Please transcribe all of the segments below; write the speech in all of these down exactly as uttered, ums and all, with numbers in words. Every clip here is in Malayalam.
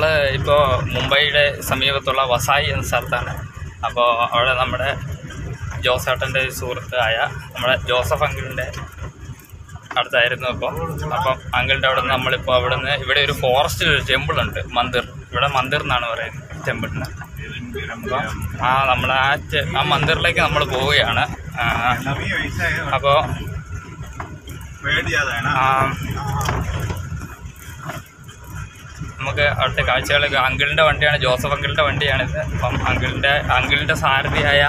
ഇപ്പോൾ മുംബൈയുടെ സമീപത്തുള്ള വസായി എന്ന സ്ഥലത്താണ്. അപ്പോൾ അവിടെ നമ്മുടെ ജോസേട്ടൻ്റെ സുഹൃത്തായ നമ്മുടെ ജോസഫ് അങ്കിളിൻ്റെ അടുത്തായിരുന്നു ഇപ്പോൾ. അപ്പം അങ്കിളിൻ്റെ അവിടെ നിന്ന് നമ്മളിപ്പോൾ അവിടെ നിന്ന് ഇവിടെ ഒരു ഫോറസ്റ്റിൽ ഒരു ടെമ്പിളുണ്ട്, മന്ദിർ. ഇവിടെ മന്ദിർ എന്നാണ് പറയുന്നത് ടെമ്പിളിന്. അപ്പോൾ ആ നമ്മൾ ആ ആ മന്ദിറിലേക്ക് നമ്മൾ പോവുകയാണ്. അപ്പോൾ നമുക്ക് അവിടുത്തെ കാഴ്ചകളൊക്കെ അങ്കിളിൻ്റെ വണ്ടിയാണ്, ജോസഫ് അങ്കിളിൻ്റെ വണ്ടിയാണിത്. അപ്പം അങ്കിളിൻ്റെ അങ്കിളിൻ്റെ സാരഥിയായ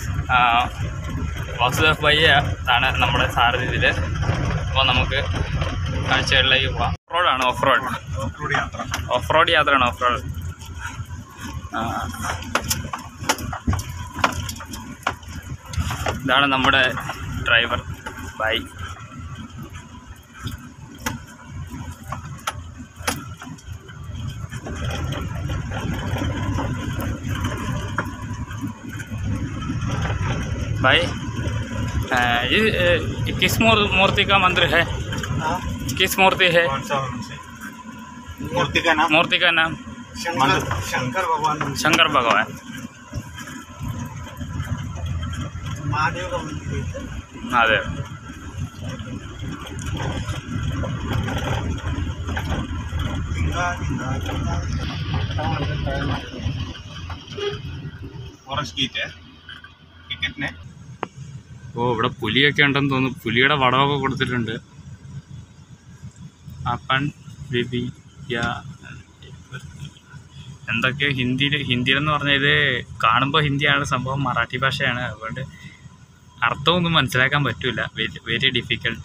വാസുദേവ് ഭയ്യ ആണ് നമ്മുടെ സാരഥി ഇതിൽ. അപ്പോൾ നമുക്ക് കാഴ്ചകളിലേക്ക് പോവാം. ഓഫ് റോഡാണ്, ഓഫ് റോഡ് ഓഫ് റോഡ് യാത്രയാണ്, ഓഫ് റോഡ്. ഇതാണ് നമ്മുടെ ഡ്രൈവർ ബൈ. भाई ये किस मूर्ति का मंदिर है? किस मूर्ति है? मूर्ति का नाम मूर्ति का नाम शंकर भगवान। शंकर भगवान महादेव का मंदिर। महादेव फॉरेस्ट गीत है टिकट ने। ഓ ഇവിടെ പുലിയൊക്കെ ഉണ്ടെന്ന് തോന്നുന്നു. പുലിയുടെ വടമൊക്കെ കൊടുത്തിട്ടുണ്ട്. അപ്പൻ ബിബി എന്തൊക്കെയോ ഹിന്ദിയിൽ ഹിന്ദിയിലെന്ന് പറഞ്ഞാൽ ഇത് കാണുമ്പോൾ ഹിന്ദിയാണ്, സംഭവം മറാഠി ഭാഷയാണ്. അതുകൊണ്ട് അർത്ഥമൊന്നും മനസ്സിലാക്കാൻ പറ്റില്ല, വെരി വെരി ഡിഫിക്കൽട്ട്.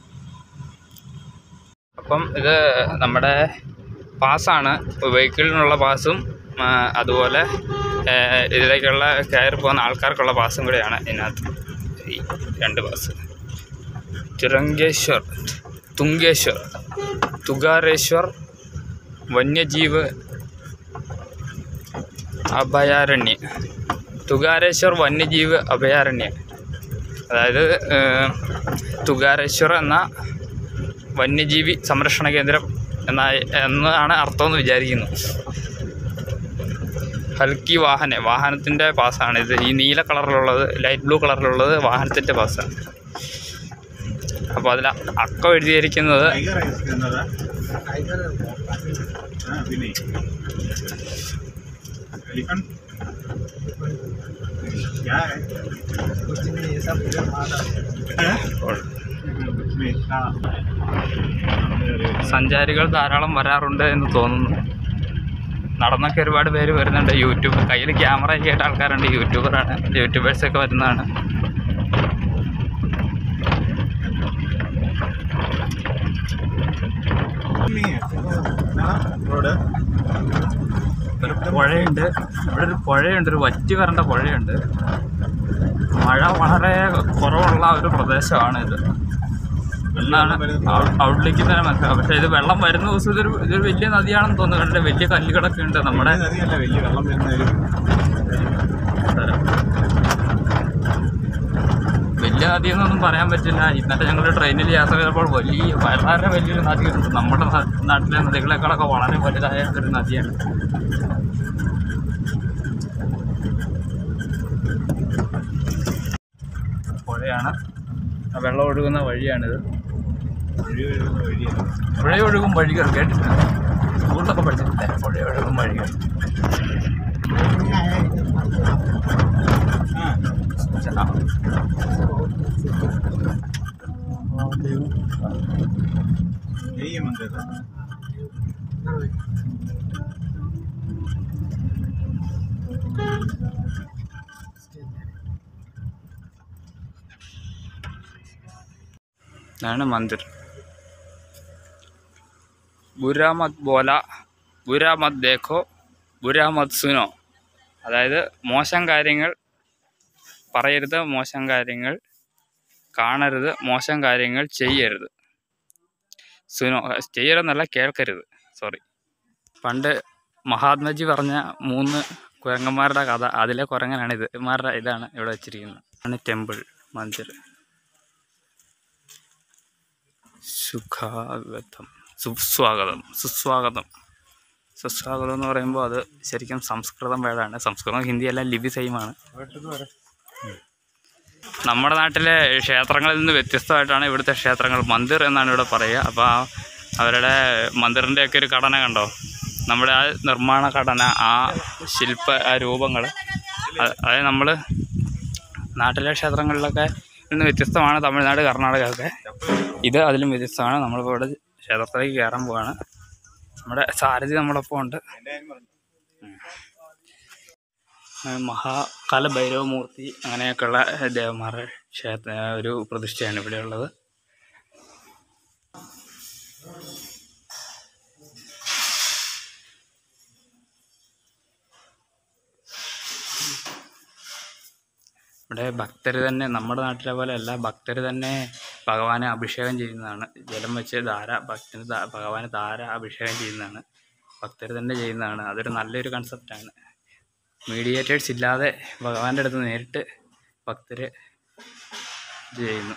അപ്പം ഇത് നമ്മുടെ പാസ്സാണ്, വെഹിക്കിളിനുള്ള പാസ്സും അതുപോലെ ഇതിലേക്കുള്ള കയറി പോകുന്ന ആൾക്കാർക്കുള്ള പാസ്സും കൂടെയാണ് ഇതിനകത്ത്. ഈ രണ്ട് പാസ് തിരങ്കേശ്വർ, തുങ്കേശ്വർ, തുഗാരേശ്വർ വന്യജീവ് അഭയാരണ്യ, തുഗാരേശ്വർ വന്യജീവ് അഭയാരണ്യ. അതായത് തുഗാരേശ്വർ എന്ന വന്യജീവി സംരക്ഷണ കേന്ദ്രം എന്ന എന്നാണ് അർത്ഥമെന്ന് വിചാരിക്കുന്നു. ഹൽക്കി വാഹന വാഹനത്തിൻ്റെ പാസ്സാണ് ഇത്. ഈ നീല കളറിലുള്ളത്, ലൈറ്റ് ബ്ലൂ കളറിലുള്ളത് വാഹനത്തിൻ്റെ പാസ്സാണ്. അപ്പോൾ അതിൽ അക്കം എഴുതിയിരിക്കുന്നത് സഞ്ചാരികൾ ധാരാളം വരാറുണ്ട് എന്ന് തോന്നുന്നു. നടന്നൊക്കെ ഒരുപാട് പേര് വരുന്നുണ്ട്. യൂട്യൂബ് കയ്യിൽ ക്യാമറ ഒക്കെ ആയിട്ട് ആൾക്കാരുണ്ട്, യൂട്യൂബറാണ്, യൂട്യൂബേഴ്സൊക്കെ വരുന്നതാണ്. ഒരു പുഴയുണ്ട്, ഇവിടെ ഒരു പുഴയുണ്ട്, ഒരു വറ്റി വരേണ്ട പുഴയുണ്ട്. മഴ വളരെ കുറവുള്ള ഒരു പ്രദേശമാണ് ഇത് എന്നാണ് ഔട്ട്ലേക്ക് തന്നെ മനസ്സിലാവും. പക്ഷേ ഇത് വെള്ളം വരുന്ന ദിവസം ഇതൊരു ഇതൊരു വലിയ നദിയാണെന്ന് തോന്നുന്നു. കണ്ടിട്ട് വലിയ കല്ലുകളൊക്കെ ഉണ്ട്. നമ്മുടെ വലിയ നദിയെന്നൊന്നും പറയാൻ പറ്റില്ല. ഇന്നലെ ഞങ്ങൾ ട്രെയിനിൽ യാത്ര ചെയ്തപ്പോൾ വലിയ വളരെ വലിയൊരു നദിയുണ്ട്. നമ്മുടെ നാട്ടിലെ നദികളെക്കാളൊക്കെ വളരെ വലുതായ ഒരു നദിയാണ്. പുഴയാണ്, വെള്ളം ഒഴുകുന്ന വഴിയാണിത്. പുഴയൊഴുകും വഴികൾ കേട്ടിട്ടുണ്ട്, സ്കൂളിലൊക്കെ പഠിച്ചിട്ടില്ലേ? പുഴയൊഴുകും വഴികൾ. ഇതാണ് മന്ദിർ. ബുരാ മത് ബോല, ബുരാ മത് ദേഖോ, ബുരാ മത് സുനോ. അതായത് മോശം കാര്യങ്ങൾ പറയരുത്, മോശം കാര്യങ്ങൾ കാണരുത്, മോശം കാര്യങ്ങൾ ചെയ്യരുത്. സുനോ ചെയ്യരുതെന്നല്ല, കേൾക്കരുത്, സോറി. പണ്ട് മഹാത്മജി പറഞ്ഞ മൂന്ന് കുരങ്ങന്മാരുടെ കഥ, അതിലെ കുരങ്ങനാണിത്. ഇവന്മാരുടെ ഇതാണ് ഇവിടെ വെച്ചിരിക്കുന്നത്. ആണ് ടെമ്പിൾ, മന്ദിർ. സുഖാഗതം, സുസ്വാഗതം, സുസ്വാഗതം. സുസ്വാഗതം എന്ന് പറയുമ്പോൾ അത് ശരിക്കും സംസ്കൃതം വേർഡാണ്. സംസ്കൃതം ഹിന്ദി എല്ലാം ലിപി സെയിമാണ്. നമ്മുടെ നാട്ടിലെ ക്ഷേത്രങ്ങളിൽ നിന്ന് വ്യത്യസ്തമായിട്ടാണ് ഇവിടുത്തെ ക്ഷേത്രങ്ങൾ. മന്ദിർ എന്നാണ് ഇവിടെ പറയുക. അപ്പോൾ അവരുടെ മന്ദിറിൻ്റെയൊക്കെ ഒരു ഘടന കണ്ടോ, നമ്മുടെ ആ നിർമ്മാണ ഘടന, ആ ശില്പ ആ രൂപങ്ങൾ, അതായത് നമ്മൾ നാട്ടിലെ ക്ഷേത്രങ്ങളിലൊക്കെ നിന്ന് വ്യത്യസ്തമാണ്. തമിഴ്നാട്, കർണാടക ഒക്കെ ഇത് അതിലും വ്യത്യസ്തമാണ്. നമ്മളിപ്പോൾ ഇവിടെ ക്ഷേത്രത്തിലേക്ക് കയറാൻ പോവാണ്. നമ്മുടെ സാരഥി നമ്മളൊപ്പം ഉണ്ട്. മഹാകാല ഭൈരവമൂർത്തി അങ്ങനെയൊക്കെയുള്ള ദേവന്മാരുടെ ക്ഷേത്ര ഒരു പ്രതിഷ്ഠയാണ് ഇവിടെയുള്ളത്. ഇവിടെ ഭക്തർ തന്നെ, നമ്മുടെ നാട്ടിലെ പോലെ അല്ല, ഭക്തർ തന്നെ ഭഗവാനെ അഭിഷേകം ചെയ്യുന്നതാണ്. ജലം വെച്ച് ധാര ഭക്തന് ഭഗവാന് ധാര അഭിഷേകം ചെയ്യുന്നതാണ്. ഭക്തർ തന്നെ ചെയ്യുന്നതാണ്. അതൊരു നല്ലൊരു കൺസെപ്റ്റാണ്. മീഡിയേറ്റേഴ്സ് ഇല്ലാതെ ഭഗവാന്റെ അടുത്ത് നേരിട്ട് ഭക്തർ ഇത് ചെയ്യുന്നു.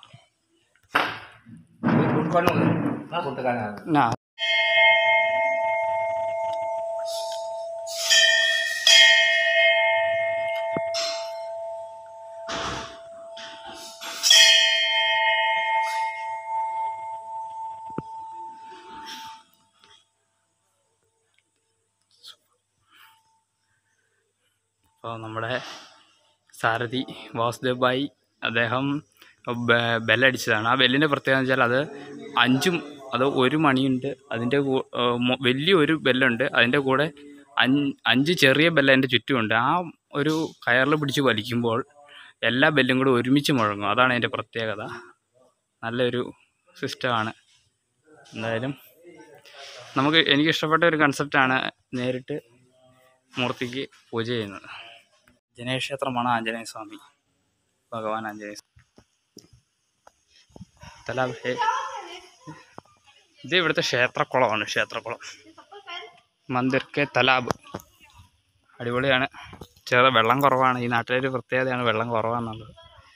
അപ്പോൾ നമ്മുടെ സാരഥി വാസുദേവ് ഭായി അദ്ദേഹം ബെല്ലടിച്ചതാണ്. ആ ബെല്ലിൻ്റെ പ്രത്യേകത എന്ന് വെച്ചാൽ അത് അഞ്ചും അത് ഒരു മണിയുണ്ട്, അതിൻ്റെ വലിയൊരു ബെല്ലുണ്ട്, അതിൻ്റെ കൂടെ അഞ്ച് ചെറിയ ബെല്ല് അതിൻ്റെ ചുറ്റുമുണ്ട്. ആ ഒരു കയറിൽ പിടിച്ച് വലിക്കുമ്പോൾ എല്ലാ ബെല്ലും കൂടെ ഒരുമിച്ച് മുഴങ്ങും. അതാണ് അതിൻ്റെ പ്രത്യേകത. നല്ലൊരു സിസ്റ്റമാണ്. എന്തായാലും നമുക്ക് എനിക്കിഷ്ടപ്പെട്ട ഒരു കൺസെപ്റ്റാണ് നേരിട്ട് മൂർത്തിക്ക് പൂജ ചെയ്യുന്നത്. ആഞ്ജനേയ ക്ഷേത്രമാണ് ആഞ്ജനേയ സ്വാമി, ഭഗവാൻ ആഞ്ജനേയ സ്വാമി. തലാബ് ഇത് ഇവിടുത്തെ ക്ഷേത്രക്കുളമാണ്. ക്ഷേത്രക്കുളം മന്ദിർ കെ തലാബ് അടിപൊളിയാണ്. ചെറിയ വെള്ളം കുറവാണ്. ഈ നാട്ടിലൊരു പ്രത്യേകതയാണ് വെള്ളം കുറവാണെന്നുള്ളത്.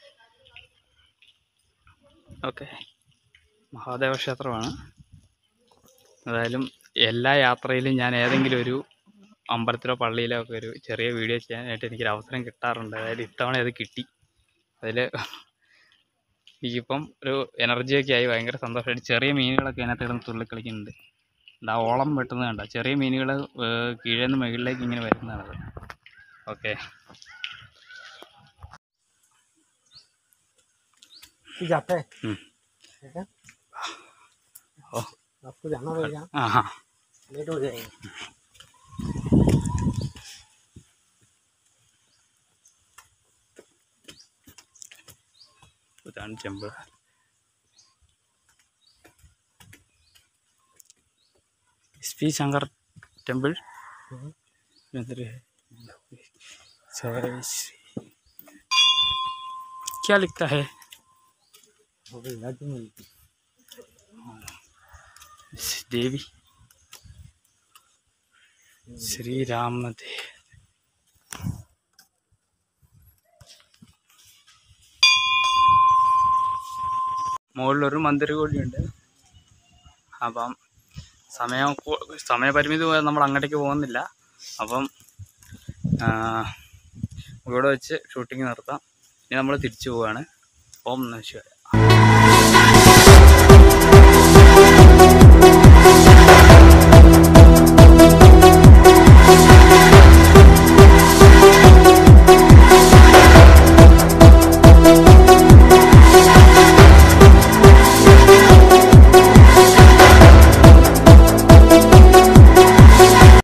ഓക്കെ, മഹാദേവ ക്ഷേത്രമാണ്. ഏതായാലും എല്ലാ യാത്രയിലും ഞാൻ ഏതെങ്കിലും ഒരു അമ്പലത്തിലോ പള്ളിയിലോ ഒക്കെ ഒരു ചെറിയ വീഡിയോ ചെയ്യാനായിട്ട് എനിക്കൊരു അവസരം കിട്ടാറുണ്ട്. അതായത് ഇത്തവണ അത് കിട്ടി. അതിൽ എനിക്കിപ്പം ഒരു എനർജിയൊക്കെ ആയി, ഭയങ്കര സന്തോഷമായിട്ട്. ചെറിയ മീനുകളൊക്കെ അതിനകത്ത് കിടന്ന് തുള്ളിക്കളിക്കുന്നുണ്ട്. ആ ഓളം വെട്ടുന്നത് കണ്ട, ചെറിയ മീനുകൾ കീഴേ നിന്ന് മുകളിലേക്ക് ഇങ്ങനെ വരുന്നതാണത്. ഓക്കെ, ഇതാണ് ടെമ്പിൾ. SP Shankar temple. क्या लिखता है? देवी श्री राम देव। മുകളിലൊരു മന്ദിരം കൂടിയുണ്ട്. അപ്പം സമയം സമയപരിമിതി പോയാൽ നമ്മൾ അങ്ങോട്ടേക്ക് പോകുന്നില്ല. അപ്പം ഇവിടെ വെച്ച് ഷൂട്ടിങ് നിർത്താം. ഇനി നമ്മൾ തിരിച്ചു പോവുകയാണ്. ഓം നമഃ ശിവായ.